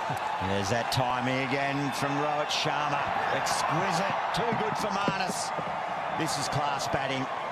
There's that timing again from Rohit Sharma. Exquisite. Too good for Marnus. This is class batting.